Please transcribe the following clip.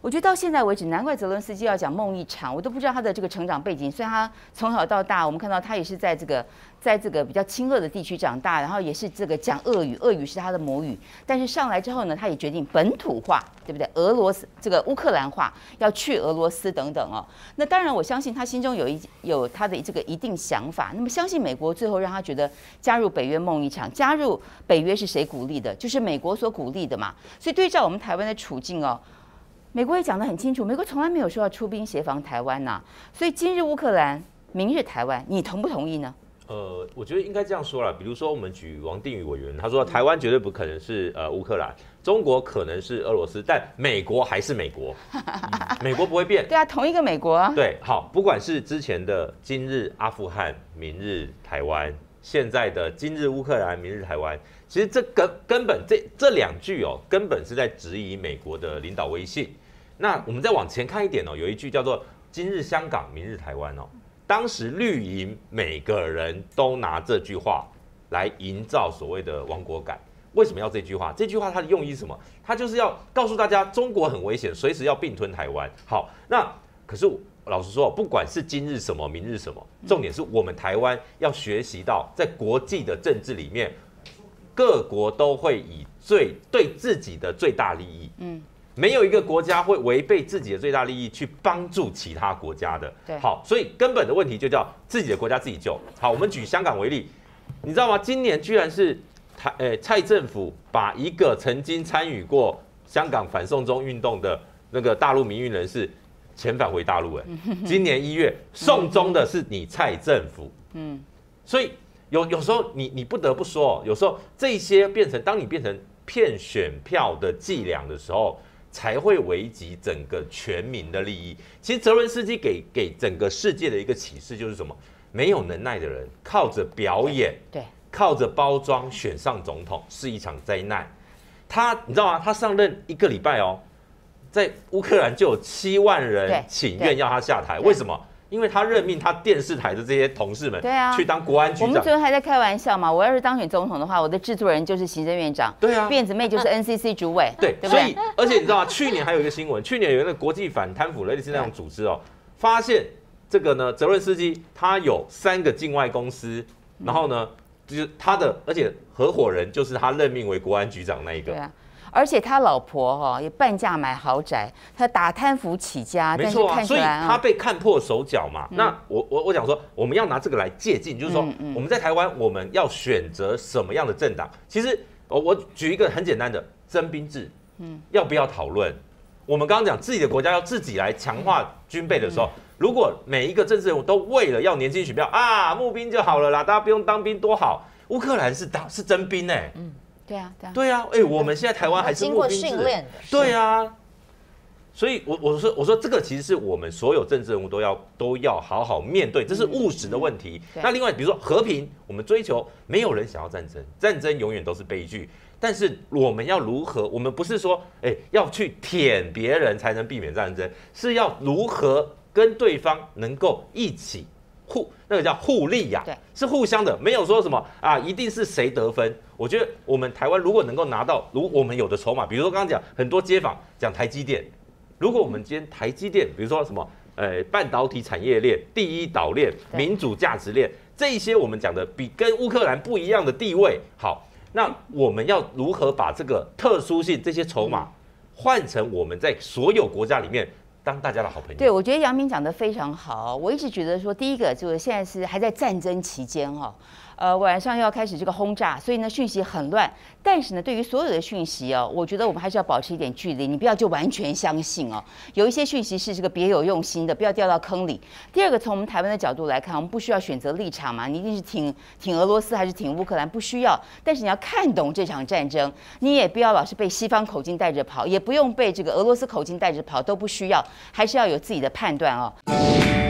我觉得到现在为止，难怪泽伦斯基要讲梦一场，我都不知道他的这个成长背景。虽然他从小到大，我们看到他也是在这个比较亲俄的地区长大，然后也是这个讲俄语，俄语是他的母语。但是上来之后呢，他也决定本土化，对不对？俄罗斯这个乌克兰化，要去俄罗斯等等哦。那当然，我相信他心中有他的这个一定想法。那么相信美国最后让他觉得加入北约梦一场，加入北约是谁鼓励的？就是美国所鼓励的嘛。所以对照我们台湾的处境哦。美国也讲得很清楚，美国从来没有说要出兵协防台湾呐，所以今日乌克兰，明日台湾，你同不同意呢？ 我觉得应该这样说啦，比如说我们举王定宇委员，他说台湾绝对不可能是乌克兰，中国可能是俄罗斯，但美国还是美国，美国不会变。 对啊，同一个美国啊。 对，好，不管是之前的今日阿富汗，明日台湾，现在的今日乌克兰，明日台湾，其实这根本这两句哦，根本是在质疑美国的领导威信。那我们再往前看一点哦，有一句叫做“今日香港，明日台湾”哦。当时绿营每个人都拿这句话来营造所谓的亡国感。为什么要这句话？这句话它的用意是什么？它就是要告诉大家，中国很危险，随时要并吞台湾。好，那可是老实说，不管是今日什么，明日什么，重点是我们台湾要学习到，在国际的政治里面，各国都会以对自己的最大利益，没有一个国家会违背自己的最大利益去帮助其他国家的。好，所以根本的问题就叫自己的国家自己救。好，我们举香港为例，你知道吗？今年居然是蔡政府把一个曾经参与过香港反送中运动的那个大陆民运人士遣返回大陆。今年1月送中的是你蔡政府。所以有时候你不得不说，有时候这些当你变成骗选票的伎俩的时候，才会危及整个全民的利益。其实泽伦斯基给整个世界的一个启示就是什么？没有能耐的人靠着表演，靠着包装选上总统是一场灾难。你知道吗？他上任1个礼拜哦，在乌克兰就有7万人请愿要他下台。为什么？因为他任命他电视台的这些同事们去当国安局长。 我们昨天还在开玩笑嘛，我要是当选总统的话，我的制作人就是行政院长，辫子妹就是 NCC 主委，对不对？ 所以而且你知道吗？去年还有一个新闻，去年有一个国际反贪腐类似那种组织哦，发现这个呢，泽伦斯基他有3个境外公司，然后呢，就是他的，而且合伙人就是他任命为国安局长那一个。 对啊。而且他老婆也半价买豪宅，他打贪腐起家， 没错啊， 但是看起来所以他被看破手脚嘛。那我讲说，我们要拿这个来借鉴，就是说我们在台湾我们要选择什么样的政党？其实我举一个很简单的征兵制，要不要讨论？我们刚刚讲自己的国家要自己来强化军备的时候，如果每一个政治人物都为了要年轻选票啊，募兵就好了啦，大家不用当兵多好。乌克兰是征兵对啊，我们现在台湾还是募兵制， 经过训练的， 对啊，所以我说这个其实是我们所有政治人物都要好好面对，这是务实的问题。那另外比如说和平，我们追求，没有人想要战争，战争永远都是悲剧。但是我们要如何？我们不是说要去舔别人才能避免战争，是要如何跟对方能够一起那个叫互利呀，是互相的，没有说什么啊，一定是谁得分。我觉得我们台湾如果能够拿到我们有的筹码，比如说刚刚讲很多街坊讲台积电，如果我们今天台积电，比如说什么半导体产业链、第一岛链、民主价值链，这一些我们讲的比跟乌克兰不一样的地位，好，那我们要如何把这个特殊性这些筹码换成我们在所有国家里面当大家的好朋友？ 对，我觉得杨明讲得非常好。我一直觉得说，第一个就是现在是还在战争期间晚上要开始这个轰炸，所以呢讯息很乱。但是呢，对于所有的讯息我觉得我们还是要保持一点距离，你不要就完全相信有一些讯息是这个别有用心的，不要掉到坑里。第二个，从我们台湾的角度来看，我们不需要选择立场嘛，你一定是挺俄罗斯还是挺乌克兰，不需要。但是你要看懂这场战争，你也不要老是被西方口径带着跑，也不用被这个俄罗斯口径带着跑，都不需要，还是要有自己的判断